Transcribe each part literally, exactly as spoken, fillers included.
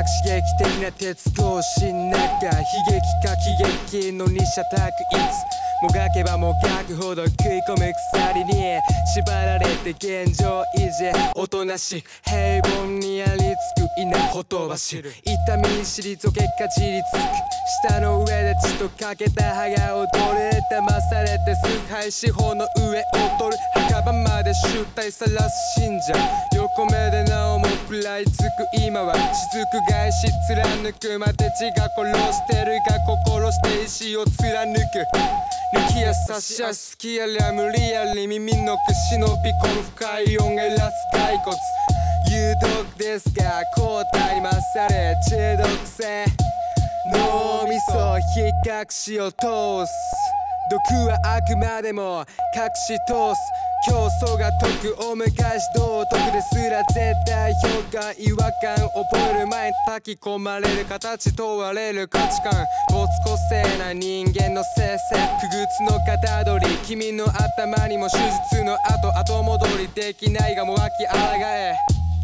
刺激的な鉄格子の中、悲劇か喜劇の二者択一、もがけばもがくほど食い込む鎖に縛られて現状維持、おとなしく平凡にありつく稲ほとばしる、痛みに退けかじりつく、舌の上で血とかけた歯が踊る、騙されて崇拝司法の上踊る、墓場まで醜態さらす信者、横目でなおも食らいつく今は、雫返し貫くまで血が殺してるが心して意志を貫く、抜きや差しやすきやりゃ無理やり耳のく忍び込む深い音がらす骸骨、有毒ですが抗体に勝れ中毒性、脳みそ比較しを通す、毒はあくまでも隠し通す、競争が解く大昔道徳ですら絶対評価違和感覚える前に炊き込まれる形問われる価値観、没個性な人間の生成不屈の型取り、君の頭にも手術の後後戻りできないがもがきあらがえ、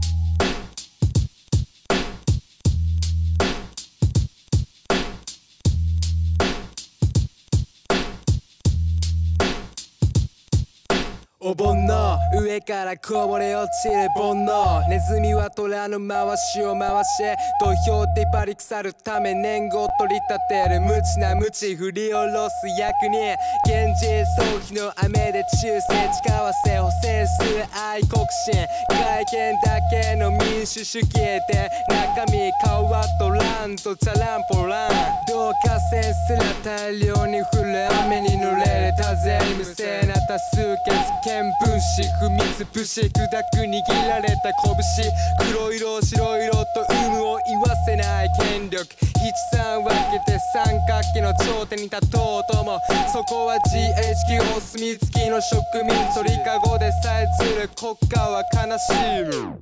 お盆の上からこぼれ落ちる煩悩、ネズミは虎の回しを回し、土俵でバリ腐るため年号を取り立てる無知な無知振り下ろす役に、現実逃避の雨で中世誓わせ補正する愛国心、外見だけの民主主義で中身変わっとらんぞチャランポラン、導火線すら大量に降る雨に濡れる多勢無声な多数決見分子踏みつぶし砕く握られた拳、黒色白色と有無を言わせない権力、七三分けて三角形の頂点に立とうとも、そこは ジーエイチキュー お墨付きの植民鳥かごでさえずる国家は悲しむ、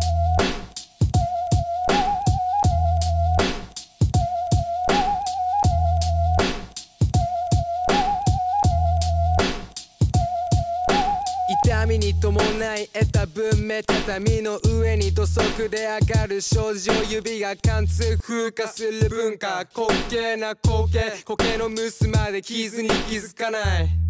痛みに伴い得た文明、畳の上に土足で上がる少女指が貫通風化する文化、滑稽な光景、苔の結まで傷に気づかない。